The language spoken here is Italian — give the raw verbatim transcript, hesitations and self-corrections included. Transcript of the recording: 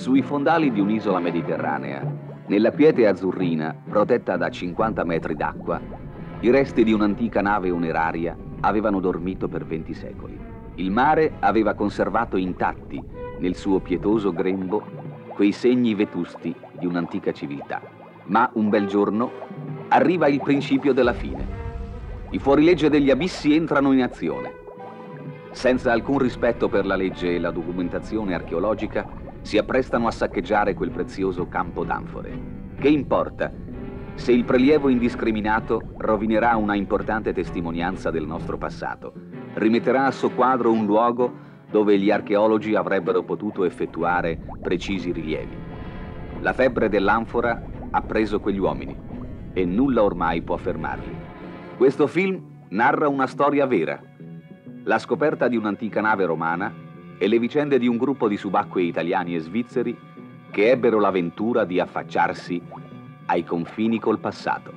Sui fondali di un'isola mediterranea, nella quiete azzurrina, protetta da cinquanta metri d'acqua, i resti di un'antica nave oneraria avevano dormito per venti secoli. Il mare aveva conservato intatti, nel suo pietoso grembo, quei segni vetusti di un'antica civiltà. Ma un bel giorno arriva il principio della fine. I fuorilegge degli abissi entrano in azione. Senza alcun rispetto per la legge e la documentazione archeologica, si apprestano a saccheggiare quel prezioso campo d'anfore. Che importa se il prelievo indiscriminato rovinerà una importante testimonianza del nostro passato, rimetterà a soqquadro un luogo dove gli archeologi avrebbero potuto effettuare precisi rilievi. La febbre dell'anfora ha preso quegli uomini e nulla ormai può fermarli. Questo film narra una storia vera, la scoperta di un'antica nave romana e le vicende di un gruppo di subacquei italiani e svizzeri che ebbero la ventura di affacciarsi ai confini col passato.